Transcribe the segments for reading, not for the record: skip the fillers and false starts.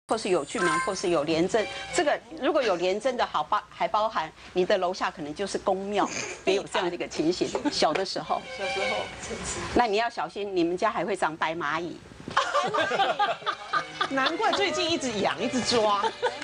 或是有巨门，或是有廉贞。这个如果有廉贞的好还包含你的楼下可能就是宫庙，也有这样的一个情形。小的时候，那你要小心，你们家还会长白蚂蚁。 难怪最近一直养，一直抓。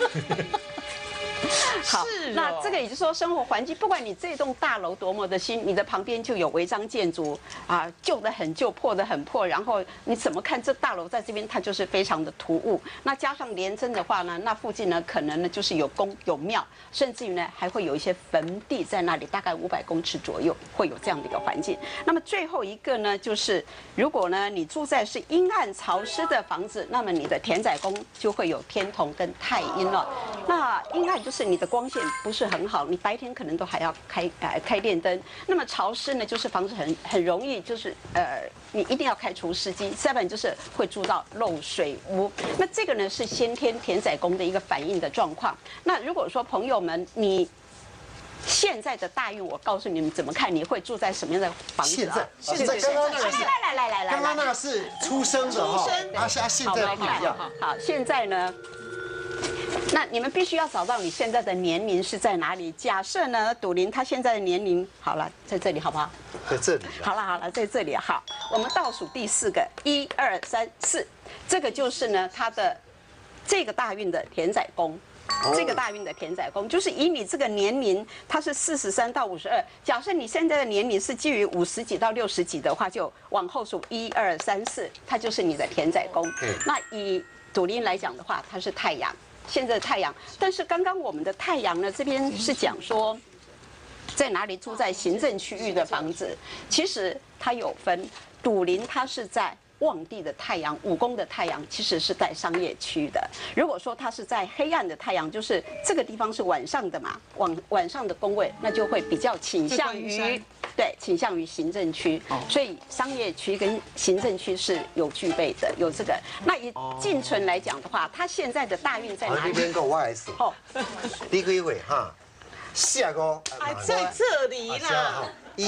好，那这个也就是说，生活环境，不管你这栋大楼多么的新，你的旁边就有违章建筑啊，旧的很旧，破的很破，然后你怎么看这大楼在这边，它就是非常的突兀。那加上廉贞的话呢，那附近呢可能呢就是有宫有庙，甚至于呢还会有一些坟地在那里，大概500公尺左右会有这样的一个环境。那么最后一个呢，就是如果呢你住在是阴暗潮湿的房子，那么你的田宅宫就会有天同跟太阴了。那阴暗就是你的光线不是很好，你白天可能都还要开电灯。那么潮湿呢，就是房子很容易就是你一定要开除湿机，再不然就是会住到漏水屋。那这个呢是先天田宅宫的一个反应的状况。那如果说朋友们你现在的大运，我告诉你们怎么看，你会住在什么样的房子啊？ 现在刚刚那个是来， 刚刚那个是出生的哈，现在不一样。 好，现在呢？那你们必须要找到你现在的年龄是在哪里。假设呢，赌林他现在的年龄好了，在这里好不好？ 在这里。 好了，在这里好。我们倒数第4个，1、2、3、4，这个就是呢他的这个大运的田宅宫。这个大运的田宅宫，就是以你这个年龄，它是43到52。假设你现在的年龄是基于50几到60几的话，就往后数1、2、3、4，它就是你的田宅宫。那以赌林来讲的话，它是太阳。现在的太阳，但是刚刚我们的太阳呢，这边是讲说在哪里住在行政区域的房子，其实它有分，赌林它是在旺地的太阳，午宫的太阳其实是在商业区的。如果说它是在黑暗的太阳，就是这个地方是晚上的嘛，晚上的宫位，那就会比较倾向于。对，倾向于行政区，所以商业区跟行政区是有具备的，有这个。那以进存来讲的话，它现在的大运在哪里？ 那边跟我也是。哦，你可以会哈，下个。 在这里啦。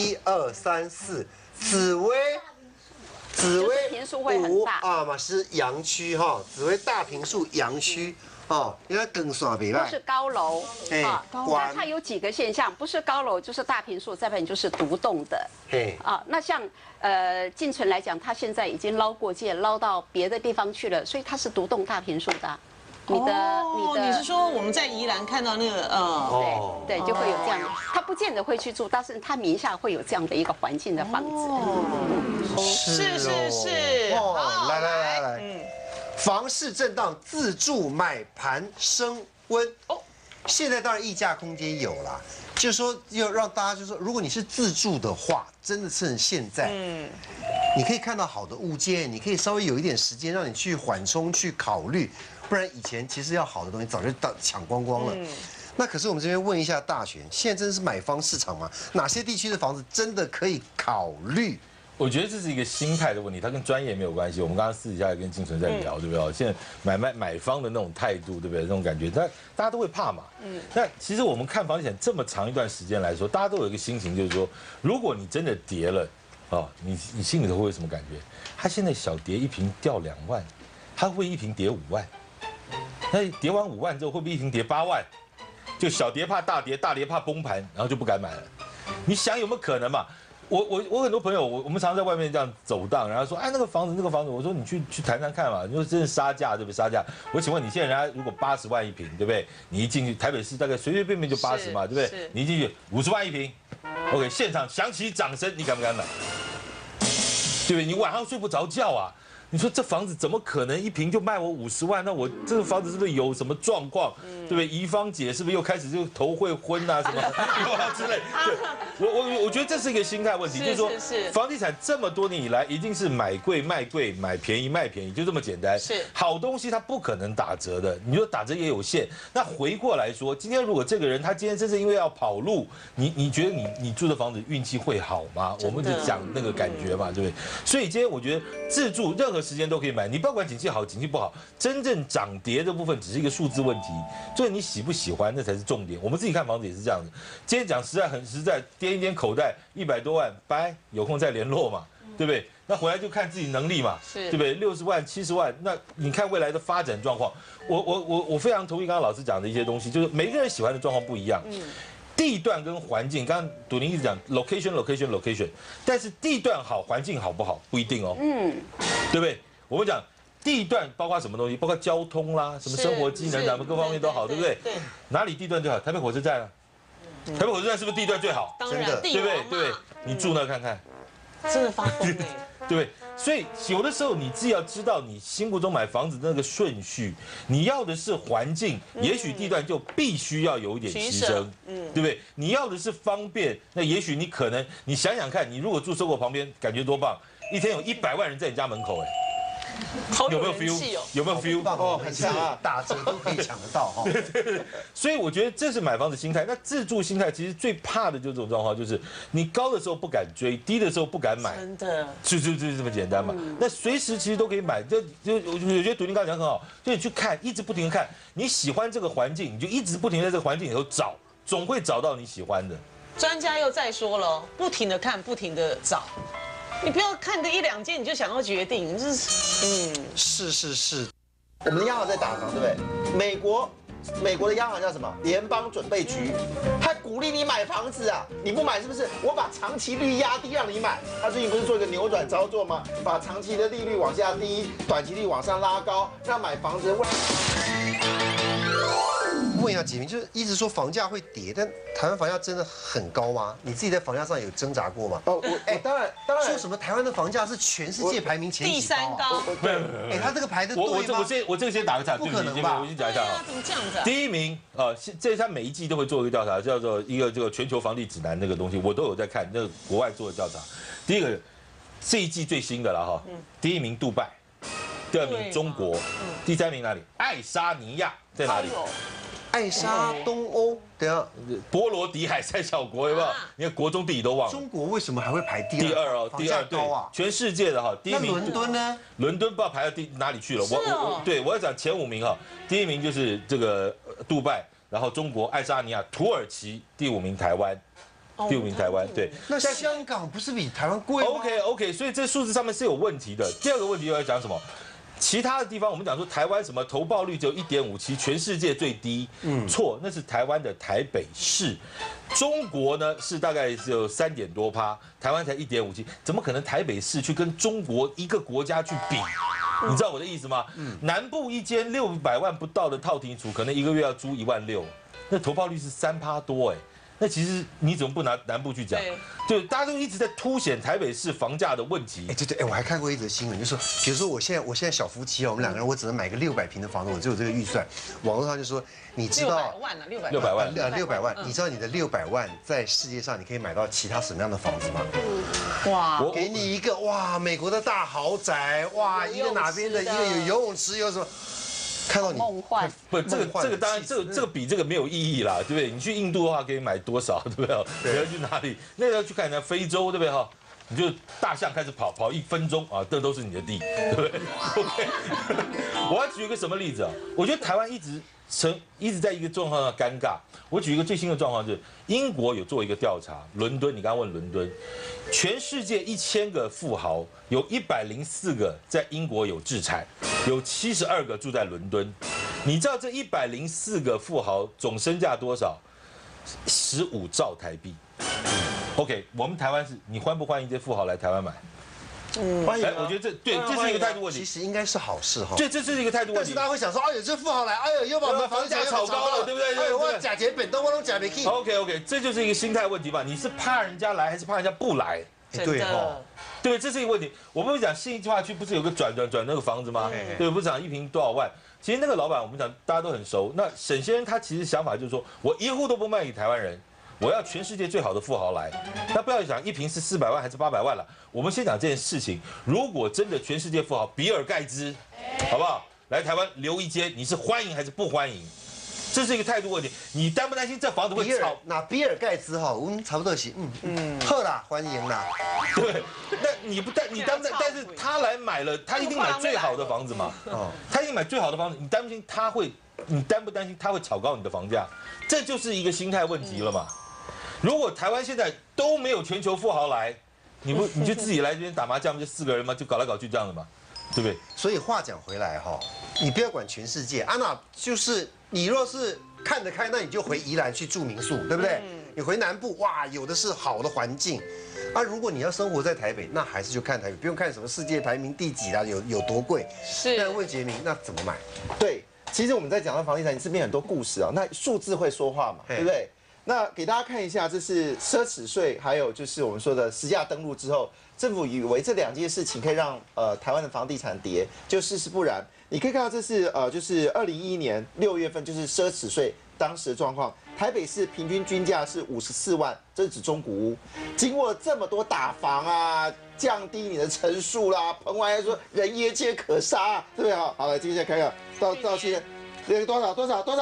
1、2、3、4，紫薇坪数会很大啊嘛是阳区哈，紫薇大坪数阳区。哦，因为更耍别不是高楼啊，它有几个现象，不是高楼就是大坪数，再不然就是独栋的。啊，那像进存来讲，它现在已经捞过界，捞到别的地方去了，所以它是独栋大坪数的。 你是说我们在宜兰看到那个对，就会有这样，他不见得会去住，但是他名下会有这样的一个环境的房子。 是， 来。房市震荡，自住买盘升温。现在当然溢价空间有啦，就是说要让大家就是说，如果你是自住的话，真的趁现在，你可以看到好的物件，你可以稍微有一点时间让你去缓冲去考虑，不然以前其实要好的东西早就抢光光了。那可是我们这边问一下大选，现在真的是买方市场吗？哪些地区的房子真的可以考虑？ 我觉得这是一个心态的问题，它跟专业没有关系。我们刚刚私底下也跟静纯在聊，对不对？现在买方的那种态度，对不对？那种感觉，大家都会怕嘛。那其实我们看房地产这么长一段时间来说，大家都有一个心情，就是说，如果你真的跌了，你心里头会有什么感觉？它现在小跌一瓶掉2万，它会不会一瓶跌5万？那跌完5万之后，会不会一瓶跌8万？就小跌怕大跌，大跌怕崩盘，然后就不敢买了。你想有没有可能嘛？我很多朋友，我们常常在外面这样走荡，然后说，哎，那个房子，我说你去谈谈看嘛，你说真是杀价，对不对？杀价。我请问你现在人家如果80万一平，对不对？你一进去台北市大概随随便便就80嘛，对不对？你一进去50万一平 ，OK， 现场响起掌声，你敢不敢买？对不对？你晚上睡不着觉啊？你说这房子怎么可能一平就卖我50万？那我这个房子是不是有什么状况？对不对？怡芳姐是不是又开始就头会昏啊什么之类？对，我觉得这是一个心态问题，就是说房地产这么多年以来，一定是买贵卖贵，买便宜卖便宜，就这么简单。 是好东西它不可能打折的，你说打折也有限。那回过来说，今天如果这个人他今天真是因为要跑路，你觉得你住的房子运气会好吗？我们就讲那个感觉嘛，对不对？所以今天我觉得自住任何时间都可以买，你不管景气好景气不好，真正涨跌的部分只是一个数字问题，就是你喜不喜欢那才是重点。我们自己看房子也是这样子，今天讲实在很实在，掂一掂口袋100多万，拜，有空再联络嘛，对不对？ 那回来就看自己能力嘛， 是对不对？60万、70万，那你看未来的发展状况。我非常同意刚刚老师讲的一些东西，就是每个人喜欢的状况不一样。地段跟环境，刚刚笃宁一直讲 location， 但是地段好，环境好不好不一定哦。对不对？我们讲地段包括什么东西？包括交通啦，什么生活机能咱们各方面都好，对不对？ 对。 哪里地段最好？台北火车站啊。台北火车站是不是地段最好？ 当然， 对不对？对，你住那看看， 真的发疯哎。 对不对？所以有的时候你自己要知道你心目中买房子那个顺序，你要的是环境，也许地段就必须要有一点牺牲，对不对？你要的是方便，那也许你可能你想想看，你如果住收购旁边，感觉多棒，一天有100万人在你家门口，哎。有没有 feel？ 有没有 feel？ 哦，很强啊，打折都可以抢得到哈。 对，所以我觉得这是买房子心态。那自住心态其实最怕的就是这种状况，就是你高的时候不敢追，低的时候不敢买， 真的， 就是这么简单嘛。那随时其实都可以买，我觉得笃宁刚才讲很好，就你去看，一直不停的看，你喜欢这个环境，你就一直不停的在这个环境里头找，总会找到你喜欢的。 专家又再说了，不停的看，不停的找。你不要看个1、2件你就想要决定，这是是， 我们的央行在打房，对不对？美国的央行叫什么？联邦准备局，还鼓励你买房子啊！你不买是不是？我把长期率压低让你买。他最近不是做一个扭转操作吗？把长期的利率往下低，短期利率往上拉高，让买房子。 问一下杰明，就是一直说房价会跌，但台湾房价真的很高吗？你自己在房价上有挣扎过吗？ 我当然说什么台湾的房价是全世界排名前第几高 3高。 哎，他这个排的对吗？ 我这个先打个岔， 不可能吧？ 我先讲一下啊。 怎么这样子？ 第1名这他每一季都会做一个调查，叫做一个这个全球房地指南那个东西，我都有在看，那个国外做的调查。第一个这一季最新的了哈，第1名杜拜，第2名中国，第3名哪里？爱沙尼亚在哪里？ 爱沙东欧，等下波罗的海3小国有没有？你看国中地理都忘了。 中国为什么还会排第2？ 第2哦，第2对，全世界的哈，第1名。 那伦敦呢？ 伦敦不知道排到哪里去了。我要讲前5名哈，第1名就是这个杜拜，然后中国、爱沙尼亚、土耳其，第5名台湾。第5名台湾，对。 那香港不是比台湾贵吗 ？OK， 所以这数字上面是有问题的。第2个问题又要讲什么？其他的地方我们讲说台湾什么投报率只有1.57，全世界最低。错，那是台湾的台北市。中国呢是大概只有3点多%，台湾才1.57，怎么可能台北市去跟中国一个国家去比？你知道我的意思吗？南部一间600万不到的套厅处，可能1个月要租16000，那投报率是3%多哎。那其实你怎么不拿南部去讲？对，大家都一直在凸显台北市房价的问题。 哎，对，我还看过一则新闻，就说，比如说我现在小夫妻哦，我们2个人我只能买个600平的房子，我只有这个预算。网络上就说，你知道 600万 600万，你知道你的600万在世界上你可以买到其他什么样的房子吗？ 哇， 我给你一个美国的大豪宅，一个哪边的一个有游泳池，有什么？看到你梦幻不，这个当然，这个比这个没有意义啦，对不对？你去印度的话可以买多少，对不对？你要去哪里？那要去看人家非洲，对不对？哈，你就大象开始跑1分钟啊，这都是你的地，对不对 ？OK， 我要举一个什么例子啊？我觉得台湾一直在一个状况上尴尬。我举一个最新的状况，就是英国有做一个调查，伦敦，你刚刚问伦敦，全世界1000个富豪，有104个在英国有置产，有72个住在伦敦。你知道这104个富豪总身价多少？15兆台币。OK， 我们台湾是你欢不欢迎这些富豪来台湾买？ 欢迎。 我觉得这是一个态度问题。 其实应该是好事哈。 这是一个态度问题。 但是大家会想说，哎呦，这富豪来，哎呦，又把我们房价炒高了，对不对？ 哎呦，我假钱本东，我都假没去。 OK， 这就是一个心态问题吧？你是怕人家来，还是怕人家不来？ 对哈， 对，这是一个问题。我们讲信义计划区不是有个转那个房子吗？对，不是讲1坪多少万？其实那个老板我们讲大家都很熟。那沈先生他其实想法就是说，我1户都不卖给台湾人。我要全世界最好的富豪来，那不要讲1坪是400万还是800万了。我们先讲这件事情，如果真的全世界富豪比尔盖茨，好不好？来台湾留一间，你是欢迎还是不欢迎？这是一个态度问题。你担不担心这房子会炒？ 比尔盖茨哈，差不多是好啦，欢迎啦。 对，那你不担但是他来买了，他一定买最好的房子嘛。他一定买最好的房子，你担不担心他会炒高你的房价？这就是一个心态问题了嘛。如果台湾现在都没有全球富豪来， 你就自己来这边打麻将，不就4个人吗？就搞来搞去这样的嘛，对不对？ 所以话讲回来哈，你不要管全世界，安娜就是你若是看得开，那你就回宜兰去住民宿，对不对？你回南部，哇，有的是好的环境。啊，如果你要生活在台北，那还是就看台北，不用看什么世界排名第几啦，有多贵。 是。 但问杰明，那怎么买？ 对，其实我们在讲到房地产这边很多故事啊，那数字会说话嘛，对不对？那给大家看一下，这是奢侈税，还有就是我们说的实价登录之后，政府以为这2件事情可以让台湾的房地产跌，就事实不然。你可以看到这是就是2011年6月份，就是奢侈税当时的状况。台北市平均均价是54万，这是指中古屋。经过这么多打房啊，降低你的层数啦，彭淮还说人耶皆可杀、啊，对不对？好，来接下来看看到现在这个多少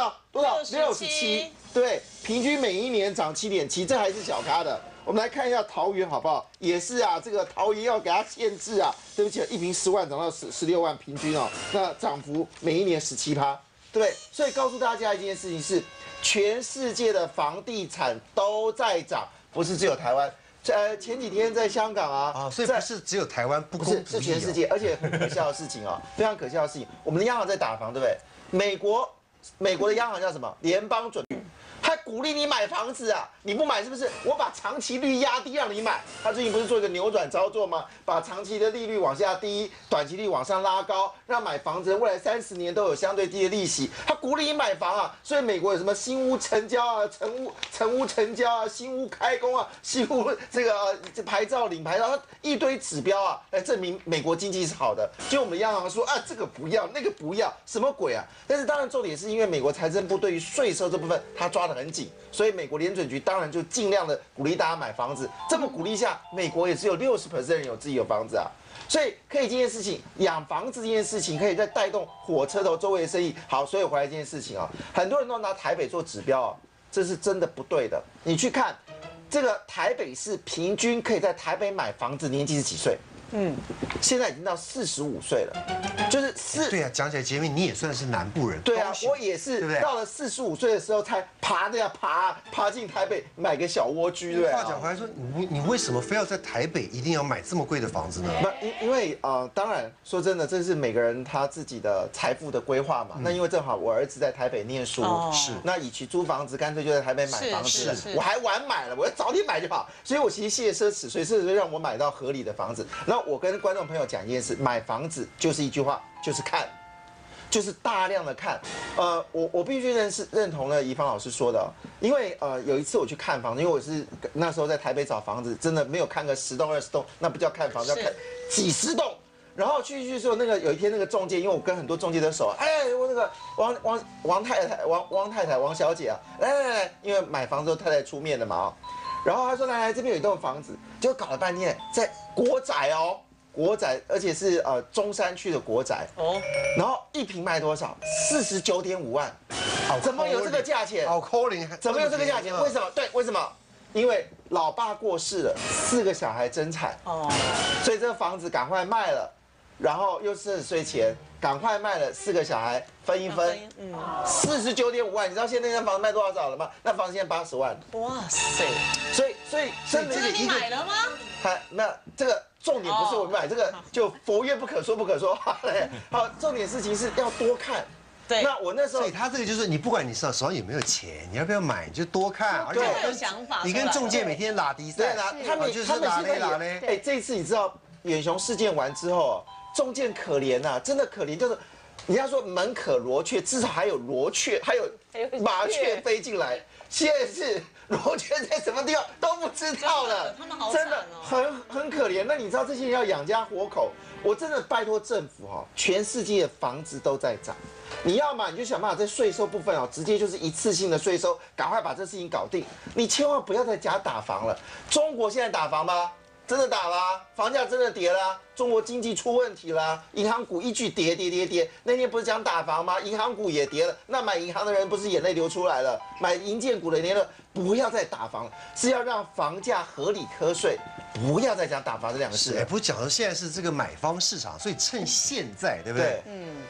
67，对，平均每一年涨7.7，这还是小咖的。我们来看一下桃园好不好？也是啊，这个桃园要给它限制啊，对不起，一坪10万涨到16万平均哦，那涨幅每一年17%，对不对？所以告诉大家一件事情是，全世界的房地产都在涨，不是只有台湾。前几天在香港啊， 所以不是只有台湾不公不义， 是全世界，而且很可笑的事情哦，非常可笑的事情。我们的央行在打房，对不对？美国的央行叫什么？联邦准备。还鼓励你买房子啊！你不买是不是？我把长期率压低让你买。他最近不是做一个扭转操作吗？把长期的利率往下低，短期利率往上拉高，让买房子未来30年都有相对低的利息。他鼓励你买房啊！所以美国有什么新屋成交啊、成屋成交啊、新屋开工啊、新屋这个牌照领牌照，一堆指标啊，来证明美国经济是好的。就我们的央行说啊，这个不要，那个不要，什么鬼啊？但是当然重点是因为美国财政部对于税收这部分他抓得很紧，所以美国联准局当然就尽量的鼓励大家买房子。这么鼓励下，美国也只有60% 的人有自己有房子啊。所以可以这件事情，养房子这件事情可以再带动火车头周围的生意。好，所以回来这件事情啊，很多人都拿台北做指标啊，这是真的不对的。你去看这个台北市平均可以在台北买房子年纪是几岁？现在已经到45岁了，就是对啊，讲起来，杰明你也算是南部人。 对啊，我也是，对不对？到了45岁的时候才爬进台北买个小蜗居，对不对？ 话讲回来说，你为什么非要在台北一定要买这么贵的房子呢？ 因为当然说真的，这是每个人他自己的财富的规划嘛。那因为正好我儿子在台北念书，是那与其租房子，干脆就在台北买房子。我还晚买了，我要早点买就好。所以我其实谢奢侈税，奢侈税让我买到合理的房子。那我跟观众朋友讲一件事，买房子就是一句话，就是看，就是大量的看。我必须认同了宜芳老师说的，因为有一次我去看房子，因为我是那时候在台北找房子，真的没有看个10栋20栋，那不叫看房子，要看几十栋。然后去的时候，有一天那个中介，因为我跟很多中介都熟，我那个王太太王小姐啊，来，因为买房之后太太出面的嘛然后他说来这边有一栋房子，就搞了半天在国宅哦，国宅，而且是中山区的国宅哦，然后一坪卖多少？49.5万，怎么有这个价钱？ 好可怜， 怎么有这个价钱？为什么？对，为什么？因为老爸过世了，4个小孩争产哦，所以这个房子赶快卖了，然后又是税前，赶快卖了，4个小孩分一分，49.5万，你知道现在那间房子卖多少了吗？那房子现在80万。 哇塞！ 所以真的你买了吗？ 那这个重点不是我买，这个就佛曰不可说不可说。好，重点事情是要多看。 对， 那我那时候， 所以他这个就是你不管你手上有没有钱，你要不要买，你就多看，而且有想法。 你跟中介每天拉低赛， 他们拉嘞。这一次你知道远雄事件完之后，中介可怜呐，真的可怜，就是你要说门可罗雀，至少还有罗雀，还有麻雀飞进来。现在是罗雀在什么地方都不知道了， 他们好真的很可怜。那你知道这些人要养家活口，我真的拜托政府全世界的房子都在涨。你要嘛，你就想办法在税收部分直接就是一次性的税收，赶快把这事情搞定。你千万不要再假打房了。中国现在打房吗？真的打啦，房价真的跌啦，中国经济出问题啦，银行股一句跌。那天不是讲打房吗？银行股也跌了，那买银行的人不是眼泪流出来了？买银建股的人了，不要再打房了，是要让房价合理课税，不要再讲打房这2个字。 不是讲的现在是这个买方市场，所以趁现在，对不对？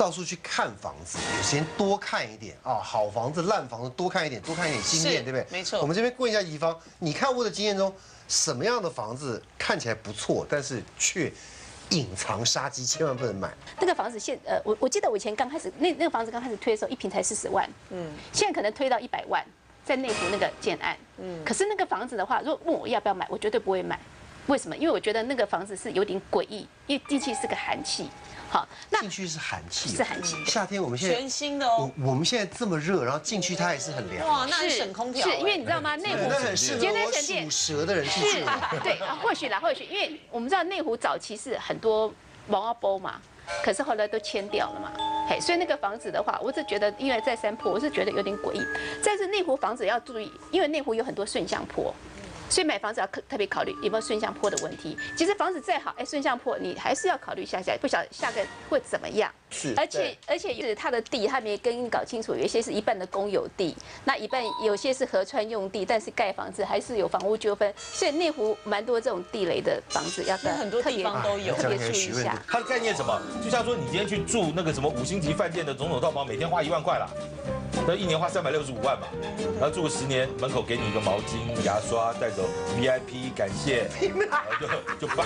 到处去看房子，有时间多看一点啊，好房子、烂房子多看一点，多看一点经验， 是对不对？ 没错我们这边问一下怡芳，你看过的经验中，什么样的房子看起来不错，但是却隐藏杀机，千万不能买？ 那个房子我记得我以前刚开始那个房子刚开始推的时候，一平才40万，现在可能推到100万，在内湖那个建案，可是那个房子的话，如果问我要不要买，我绝对不会买。为什么？因为我觉得那个房子是有点诡异，因为进去是个寒气。好，那进去是寒气， 是寒气。 夏天我们现在全新的哦。 我们现在这么热，然后进去它也是很凉。 哇，那很省空调。 是因为你知道吗？内湖那很适合我属蛇的人去住。 对，或许，因为我们知道内湖早期是很多王阿波嘛，可是后来都迁掉了嘛。嘿，所以那个房子的话，我是觉得，因为在山坡，我是觉得有点诡异。但是内湖房子要注意，因为内湖有很多顺向坡。所以买房子要特别考虑有没有顺向坡的问题。其实房子再好，顺向坡你还是要考虑下，不晓得下个会怎么样。 是， 而且是它的地，它没跟你搞清楚，有一些是一半的公有地，那一半有些是河川用地，但是盖房子还是有房屋纠纷，所以内湖蛮多这种地雷的房子要很多地方都有， 特别注意一下。 它的概念什么？就像说你今天去住那个什么5星级饭店的总统套房，每天花1万块啦。那1年花365万嘛，然后住个10年，门口给你一个毛巾、牙刷，带走 VIP 感谢，然后就办。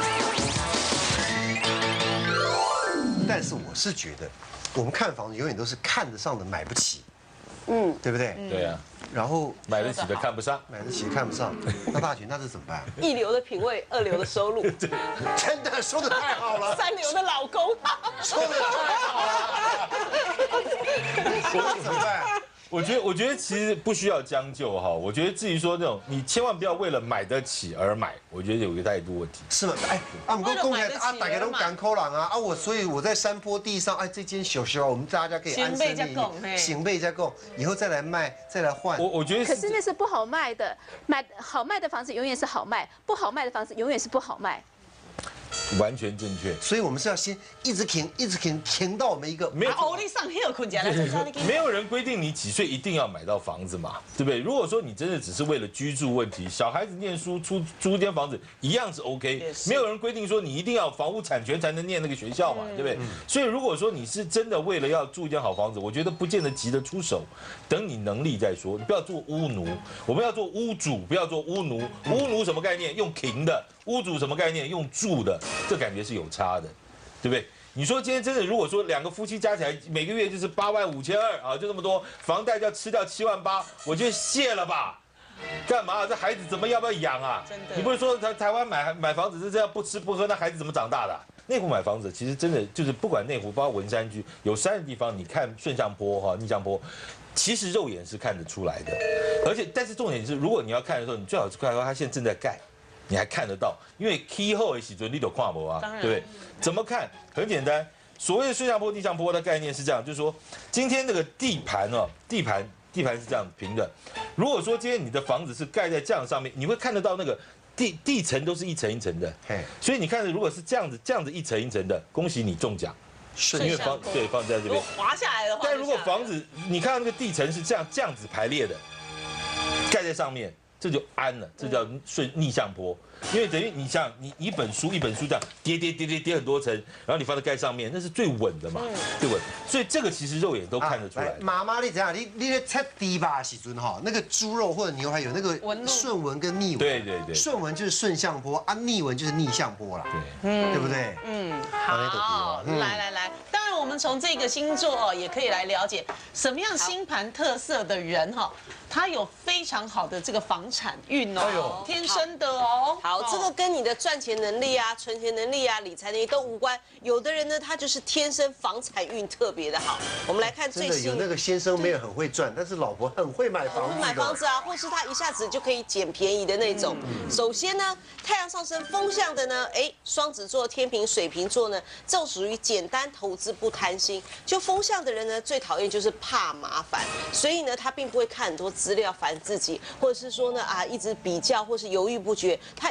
但是我是觉得，我们看房子永远都是看得上的买不起，对不对？ 对啊， 然后买得起的看不上， 买得起看不上，那大群那这怎么办？ 一流的品味，2流的收入， 真的说的太好了 ，3流的老公， 说的太好了，那怎么办？ 我觉得其实不需要将就哈。我觉得至于说那种，你千万不要为了买得起而买，我觉得有一个态度问题。 是吗？哎，我们公开大家都赶口朗啊，所以我在山坡地上，这间小小，我们大家可以安身立命，行备再供，以后再来卖，再来换。 我觉得可是那是不好卖的，好卖的房子永远是好卖，不好卖的房子永远是不好卖。 完全正确， 所以我们是要先一直停到我们一个没有欧力上有困家来， 没有人规定你几岁一定要买到房子嘛，对不对？如果说你真的只是为了居住问题，小孩子念书租间房子一样是 OK， 没有人规定说你一定要房屋产权才能念那个学校嘛，对不对？所以如果说你是真的为了要住一间好房子，我觉得不见得急着出手，等你能力再说。你不要做屋奴，我们要做屋主，不要做屋奴。屋奴什么概念？用停的。屋主什么概念？用住的，这感觉是有差的，对不对？你说今天真的，如果说2个夫妻加起来每个月就是85200啊，就这么多，房贷就要吃掉78000，我觉得谢了吧？干嘛？这孩子怎么要不要养啊？真的，你不是说台湾买房子是这样不吃不喝，那孩子怎么长大的啊？内湖买房子其实真的就是不管内湖，包括文山区有山的地方，你看顺向坡哈、逆向坡。其实肉眼是看得出来的，但是重点是，如果你要看的时候，你最好是看到它现在正在盖。你还看得到，因为 key 后的时阵你都看不啊，对不对？怎么看？很简单，所谓的顺向坡、逆向坡的概念是这样，就是说，今天那个地盘是这样平的。如果说今天你的房子是盖在这样上面，你会看得到那个地层都是一层一层的，所以你看，如果是这样子一层一层的，恭喜你中奖，因为放在这边滑下来的话， 但如果房子你看到那个地层是这样子排列的，盖在上面。这就安了，这叫逆向坡，因为等于你像你一本书这样叠很多层，然后你放在盖上面，那是最稳的嘛，最稳。所以这个其实肉眼都看得出来。 妈妈，你怎样？你在切低吧时阵哈，那个猪肉或者牛排有那个顺纹跟逆纹。 对。 顺纹就是顺向坡啊，逆纹就是逆向坡啦。对不对？ 好，来。当然，我们从这个星座也可以来了解什么样星盘特色的人哈，他有非常好的这个房产运哦，天生的哦。 好，这个跟你的赚钱能力啊、存钱能力啊、理财能力都无关。有的人呢，他就是天生房产运特别的好。我们来看最新， 有那个先生没有很会赚，但是老婆很会买房子。 买房子啊，或是他一下子就可以捡便宜的那种。首先呢，太阳上升风向的呢，双子座、天秤、水瓶座呢，这种属于简单投资不贪心。就风向的人呢，最讨厌就是怕麻烦，所以呢，他并不会看很多资料烦自己，或者是说呢一直比较或是犹豫不决。他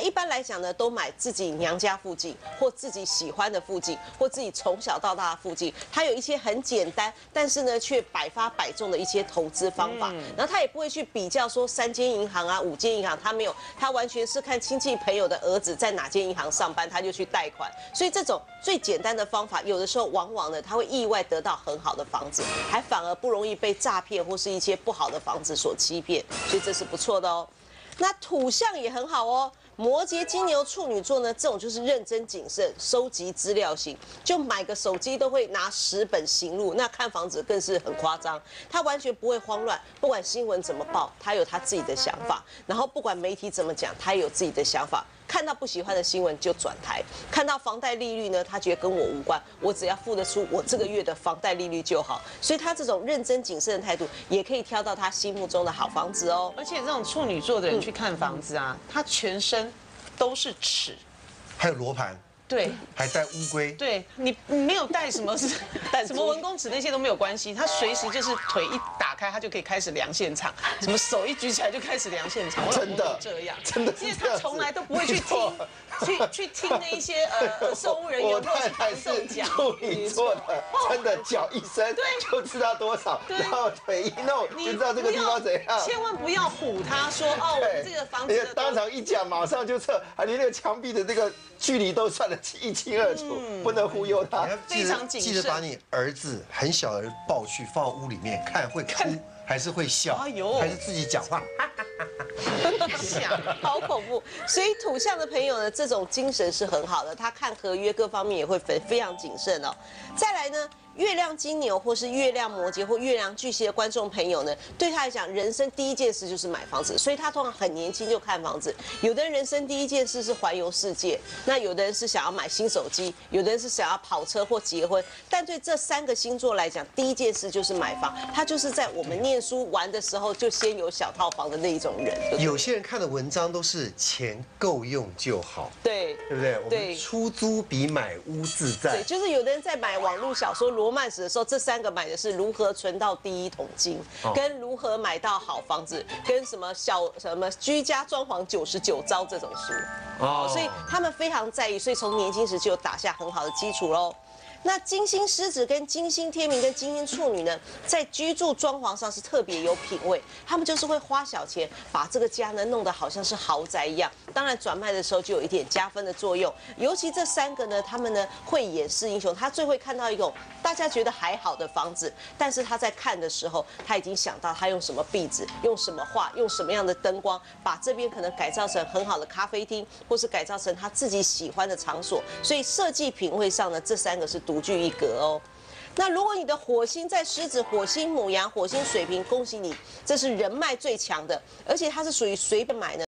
一般来讲呢，都买自己娘家附近，或自己喜欢的附近，或自己从小到大的附近。它有一些很简单，但是呢却百发百中的一些投资方法。然后他也不会去比较说3间银行啊、5间银行，他没有，他完全是看亲戚朋友的儿子在哪间银行上班，他就去贷款。所以这种最简单的方法，有的时候往往呢，他会意外得到很好的房子，还反而不容易被诈骗或是一些不好的房子所欺骗，所以这是不错的哦。那土象也很好哦。摩羯、金牛、处女座呢，这种就是认真谨慎、收集资料型，就买个手机都会拿10本行路。那看房子更是很夸张，他完全不会慌乱，不管新闻怎么报，他有他自己的想法，然后不管媒体怎么讲，他也有自己的想法。看到不喜欢的新闻就转台，看到房贷利率呢，他觉得跟我无关，我只要付得出我这个月的房贷利率就好。所以他这种认真谨慎的态度，也可以挑到他心目中的好房子哦。 而且这种处女座的人去看房子啊，他全身都是尺， 还有罗盘， 对， 还带乌龟， 对你没有带什么什么文公尺那些都没有关系，他随时就是腿一打开，他就可以开始量现场，什么手一举起来就开始量现场。我老公就这样， 真的， 因为他从来都不会去听。去听那一些收屋人员， 我太太是处女座的，真的脚一伸就知道多少，然后腿一弄就知道这个地方怎样。 千万不要唬他说哦，我们这个房子当场一讲马上就测，连那个墙壁的这个距离都算得一清二楚，不能忽悠他。 非常谨慎， 记得把你儿子很小的抱去放屋里面看，会哭还是会笑，还是自己讲话？ 好恐怖！所以土象的朋友呢，这种精神是很好的，他看合约各方面也会非常谨慎哦。再来呢，月亮金牛或是月亮摩羯或月亮巨蟹的观众朋友呢，对他来讲，人生第一件事就是买房子，所以他通常很年轻就看房子。有的人生第一件事是环游世界，那有的人是想要买新手机，有的人是想要跑车或结婚。但对这3个星座来讲，第一件事就是买房，他就是在我们念书玩的时候就先有小套房的那一种人。 有些人看的文章都是钱够用就好， 对， 对不对？我们出租比买屋自在。 对，就是有的人在买网络小说罗曼史的时候，这3个买的是如何存到第一桶金，跟如何买到好房子，跟什么居家装潢99招这种书。所以他们非常在意，所以从年轻时就有打下很好的基础喽。那金星狮子跟金星天秤跟金星处女呢，在居住装潢上是特别有品味，他们就是会花小钱把这个家呢弄得好像是豪宅一样。当然转卖的时候就有一点加分的作用。尤其这3个呢，他们呢会掩饰英雄，他最会看到一种大家觉得还好的房子，但是他在看的时候，他已经想到他用什么壁纸，用什么画，用什么样的灯光，把这边可能改造成很好的咖啡厅，或是改造成他自己喜欢的场所。所以设计品味上呢，这3个是独具一格哦。那如果你的火星在狮子、火星牡羊、火星水瓶，恭喜你，这是人脉最强的，而且它是属于随便买呢。